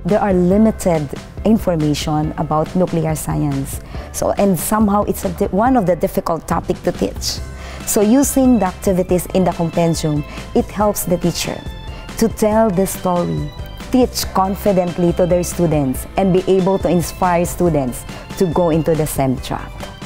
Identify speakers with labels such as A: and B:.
A: there are limited information about nuclear science. So, and somehow it's one of the difficult topics to teach. So using the activities in the compendium, it helps the teacher to tell the story, teach confidently to their students, and be able to inspire students to go into the STEM track.